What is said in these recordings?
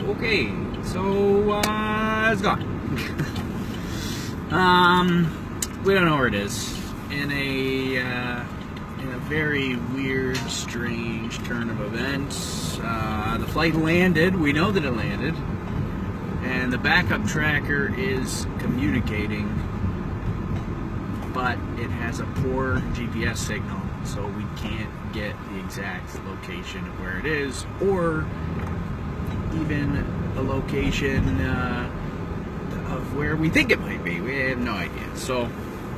Okay, so it's gone. We don't know where it is. In a very weird, strange turn of events, the flight landed. We know that it landed, and the backup tracker is communicating, but it has a poor GPS signal, so we can't get the exact location of where it is, or even a location of where we think it might be. We have no idea. So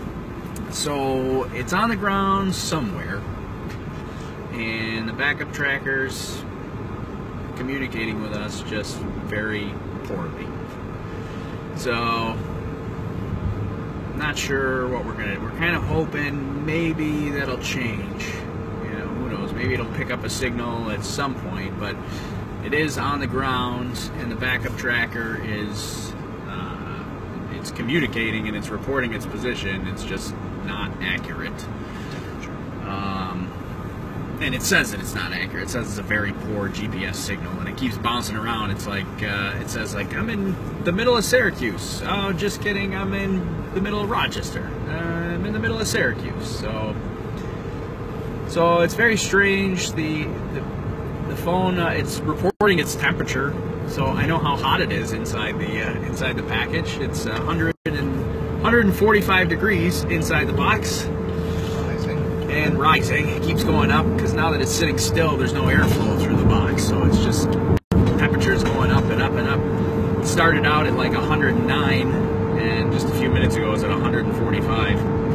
it's on the ground somewhere, and the backup tracker's communicating with us just very poorly. So not sure what we're kind of hoping maybe that'll change. You know, who knows? Maybe it'll pick up a signal at some point, but it is on the ground, and the backup tracker is it's communicating and it's reporting its position. It's just not accurate. And it says that it's not accurate. It says it's a very poor GPS signal, and it keeps bouncing around. It's like it says, like, I'm in the middle of Syracuse. Oh, just kidding. I'm in the middle of Rochester. I'm in the middle of Syracuse. So it's very strange. The phone, it's reporting its temperature, so I know how hot it is inside the package. It's 145 degrees inside the box. And rising. It keeps going up because now that it's sitting still, there's no airflow through the box, so it's just temperature's going up and up and up. It started out at like 109, and just a few minutes ago it was at 145.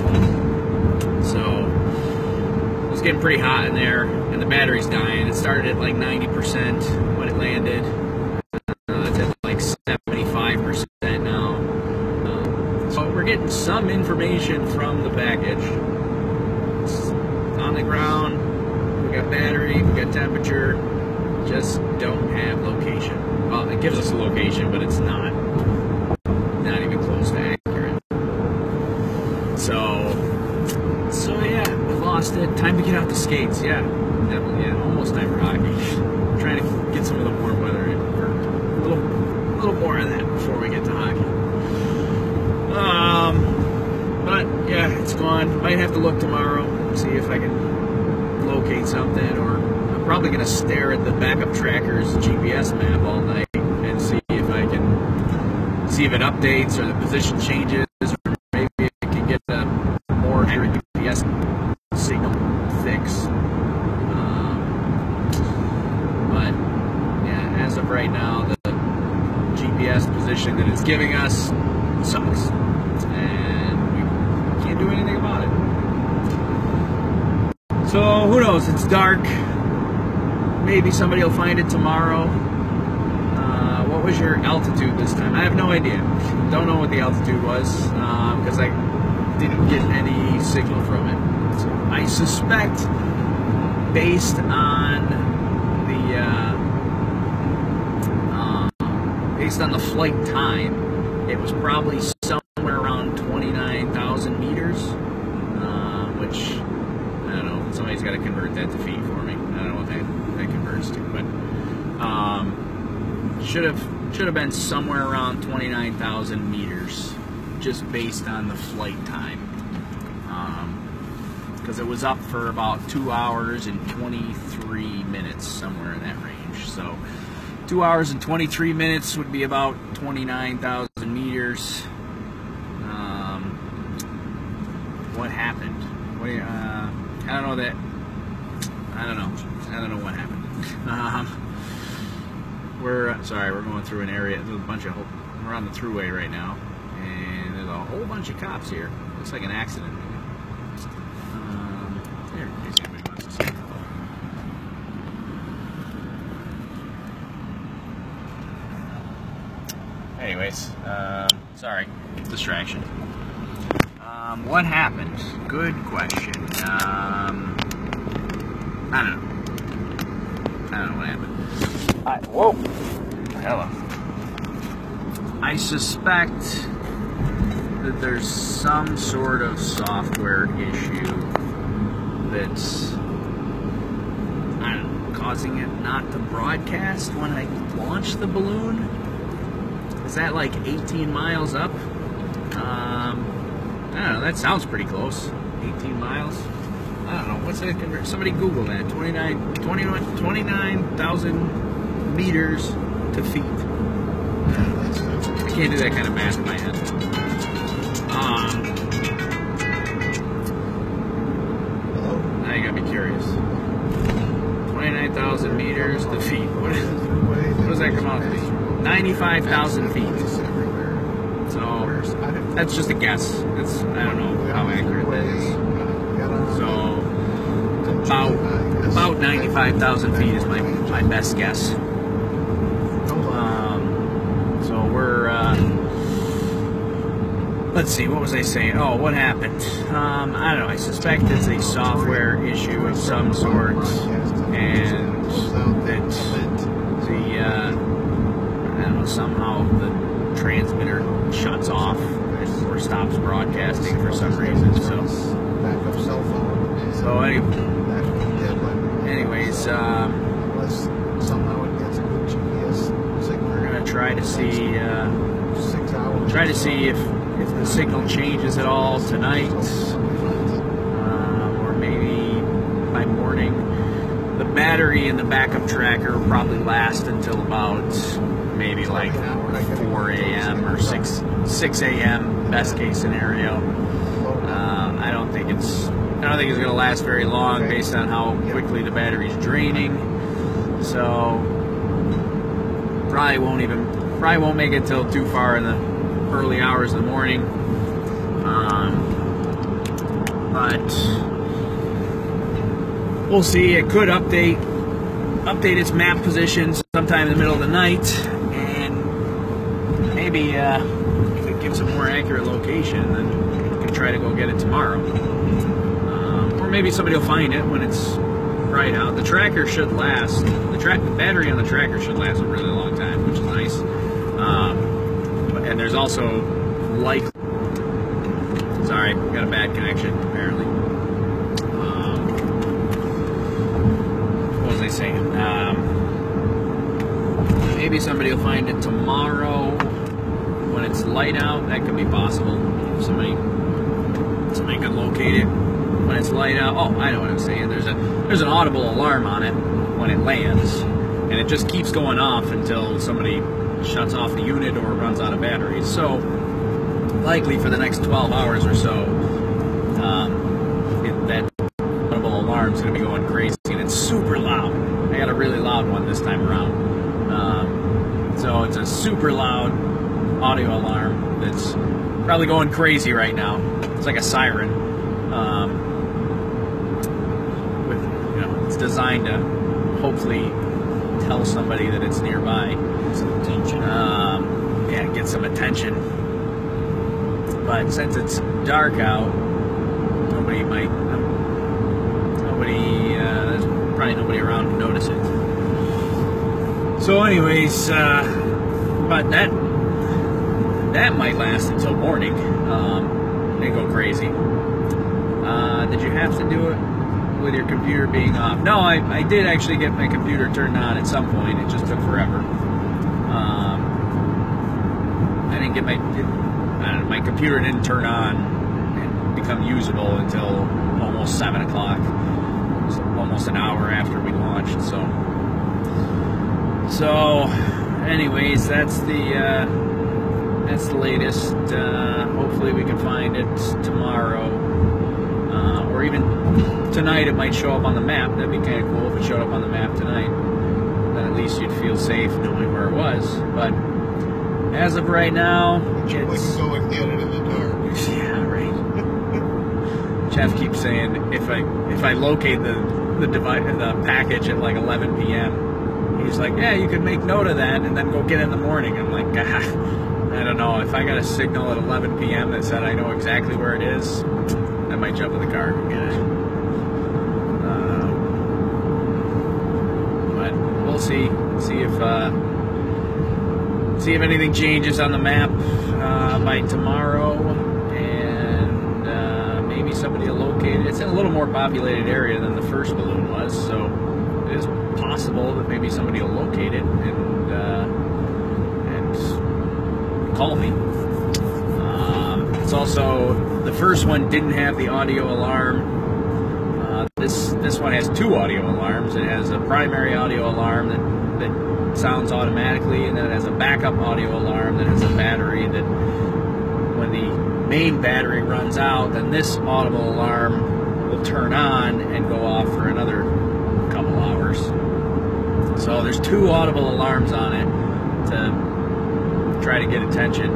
So it was getting pretty hot in there, and the battery's dying. It started at like 90% when it landed. It's at like 75% now. So we're getting some information from the package. On the ground, we got battery, we got temperature, just don't have location. Well, it gives us a location, but it's not even close to accurate. So yeah, we lost it. Time to get out the skates. Yeah, definitely. Yeah, almost time for hockey. I'm trying to get some of the warm weather in for a little more of that before we get to hockey. But yeah, it's gone. Might have to look tomorrow, see if I can locate something, or I'm probably going to stare at the backup tracker's GPS map all night and see if I can see if it updates or the position changes, or maybe I can get a more accurate GPS signal fix. But yeah, as of right now, the GPS position that it's giving us sucks, and we can't do anything about it. So who knows? It's dark. Maybe somebody will find it tomorrow. What was your altitude this time? I have no idea. Don't know what the altitude was because I didn't get any signal from it. So I suspect, based on the flight time, it was probably somewhere around 29,000 meters, which, I don't know, somebody's got to convert that to feet for me. I don't know what that converts to, but should have been somewhere around 29,000 meters, just based on the flight time, because it was up for about 2 hours and 23 minutes, somewhere in that range. So 2 hours and 23 minutes would be about 29,000 meters. What happened? I don't know that. I don't know what happened. We're going through an area. There's a bunch of. We're on the thruway right now, and there's a whole bunch of cops here. Looks like an accident. Here, in case anybody wants to see. Anyways, sorry, distraction. What happened? Good question. I don't know. I don't know what happened. Whoa! Hello. I suspect that there's some sort of software issue that's, I don't know, causing it not to broadcast when I launch the balloon? Is that like 18 miles up? I don't know, that sounds pretty close. 18 miles? I don't know, what's that convert? Somebody Google that. 29,000 meters to feet. I can't do that kind of math in my head. Now you gotta be curious. 29,000 meters to feet. What does that come out to be? 95,000 feet. So that's just a guess. I don't know how accurate that is. So about 95,000 feet is my best guess. So we're let's see, what was I saying? Oh, what happened? I don't know. I suspect it's a software issue of some sort, and that I don't know, somehow the transmitter shuts off or stops broadcasting for some reason. So anyways, we're gonna try to see if the signal changes at all tonight, or maybe by morning. The battery in the backup tracker will probably last until about maybe like 4 a.m. or 6 a.m. best case scenario. I don't think it's going to last very long based on how quickly the battery's draining. So probably won't make it till too far in the early hours of the morning. But we'll see. It could update its map position sometime in the middle of the night, and maybe could give some more accurate location, and then we can try to go get it tomorrow. Or maybe somebody will find it when it's bright out. The tracker should last. The battery on the tracker should last a really long time, which is nice. And there's also likely. Sorry, got a bad connection apparently. What was I saying? Maybe somebody will find it tomorrow when it's light out. That could be possible. If somebody could locate it when it's light out. Oh, I know what I'm saying. There's an audible alarm on it when it lands, and it just keeps going off until somebody shuts off the unit or runs out of batteries. So likely for the next 12 hours or so, that audible alarm is going to be going crazy, and it's super loud. I got a really loud one this time around. So it's a super loud audio alarm that's probably going crazy right now. It's like a siren. It's designed to hopefully tell somebody that it's nearby. Some attention. Yeah, get some attention. But since it's dark out, there's probably nobody around to notice it. So anyways, but that might last until morning. They go crazy. Did you have to do it with your computer being off? No, I did actually get my computer turned on at some point. It just took forever. I didn't get my computer didn't turn on and become usable until almost 7 o'clock. So almost an hour after we launched. So anyways, that's the latest. Hopefully we can find it tomorrow, or even tonight. It might show up on the map. That'd be kind of cool if it showed up on the map tonight. Then at least you'd feel safe knowing where it was. But as of right now, it's go and get it in the dark. Yeah, right. Jeff keeps saying if I locate the package at like 11 p.m. He's like, yeah, you could make note of that and then go get it in the morning. I'm like, I don't know. If I got a signal at 11 p.m. that said I know exactly where it is, I might jump in the car and get it. But we'll see. See if anything changes on the map by tomorrow, and maybe somebody will locate it. It's in a little more populated area than the first balloon was, so it is possible that maybe somebody will locate it and call me. It's also, the first one didn't have the audio alarm. This one has two audio alarms. It has a primary audio alarm that sounds automatically, and then it has a backup audio alarm that has a battery that, when the main battery runs out, then this audible alarm will turn on and go off for another couple hours. So there's two audible alarms on it to try to get attention.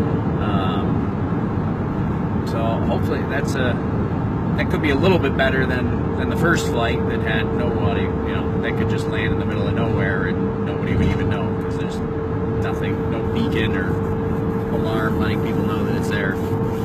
So hopefully that could be a little bit better than the first flight that had no audio, you know, that could just land in the middle of nowhere and nobody would even know, because there's nothing, no beacon or alarm letting people know that it's there.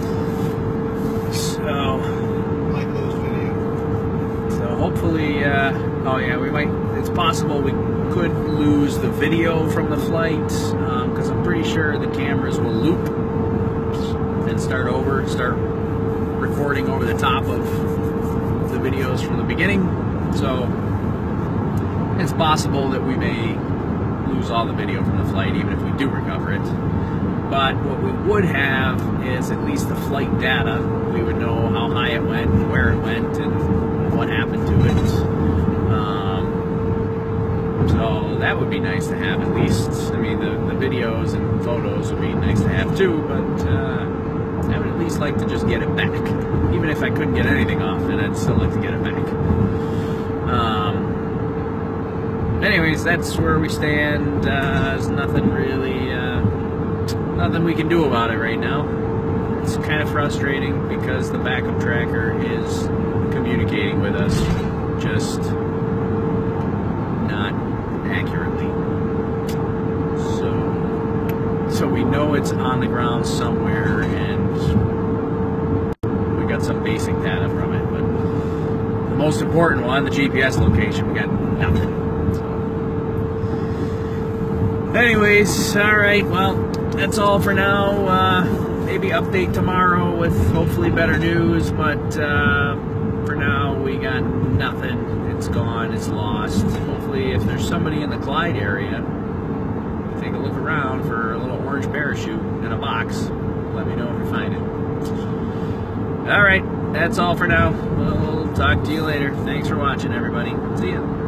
So, like those videos. So hopefully, oh yeah, we might. It's possible we could lose the video from the flight, because I'm pretty sure the cameras will loop and start recording over the top of the videos from the beginning. So it's possible that we may lose all the video from the flight, even if we do recover it. But what we would have is at least the flight data. We would know how high it went, and where it went, and what happened to it. So that would be nice to have, at least. I mean, the videos and photos would be nice to have too, but I would at least like to just get it back. Even if I couldn't get anything off it, I'd still like to get it back. Anyways, that's where we stand. There's nothing really, nothing we can do about it right now. It's kind of frustrating because the backup tracker is communicating with us, just not accurately. So we know it's on the ground somewhere, and we got some basic data from it, but the most important one, the GPS location, we got nothing. So, anyways, alright, well, that's all for now. Maybe update tomorrow with hopefully better news, but for now we got nothing. It's gone, it's lost. Hopefully, if there's somebody in the Clyde area, take a look around for a little orange parachute in a box. Let me know if you find it. Alright, that's all for now. We'll talk to you later. Thanks for watching, everybody. See ya.